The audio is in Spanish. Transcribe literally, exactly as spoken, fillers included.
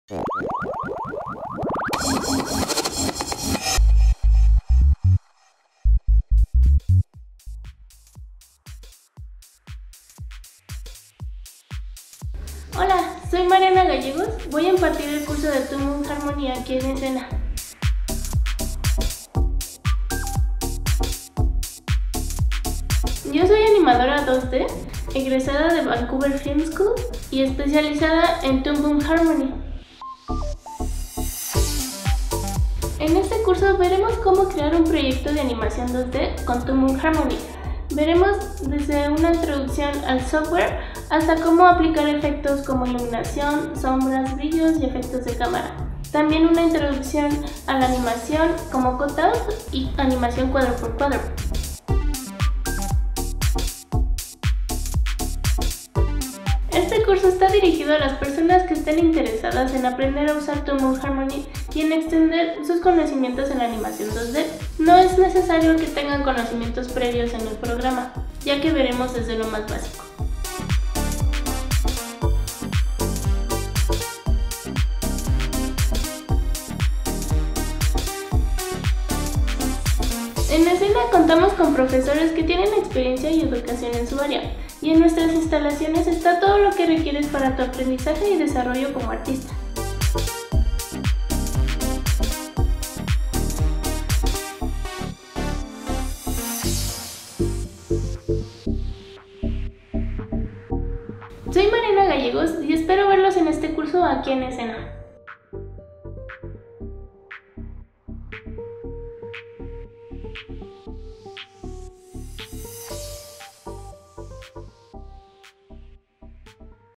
Hola, soy Mariana Gallegos, voy a impartir el curso de Toon Boom Harmony aquí en escena. Yo soy animadora dos D, egresada de Vancouver Film School y especializada en Toon Boom Harmony. En este curso veremos cómo crear un proyecto de animación dos D con Toon Boom Harmony. Veremos desde una introducción al software hasta cómo aplicar efectos como iluminación, sombras, brillos y efectos de cámara. También una introducción a la animación como cutout y animación cuadro por cuadro. Este curso está dirigido a las personas que estén interesadas en aprender a usar Toon Boom Harmony y en extender sus conocimientos en la animación dos D. No es necesario que tengan conocimientos previos en el programa, ya que veremos desde lo más básico. En escena contamos con profesores que tienen experiencia y educación en su área, y en nuestras instalaciones está todo lo que requieres para tu aprendizaje y desarrollo como artista. Soy Mariana Gallegos y espero verlos en este curso aquí en escena.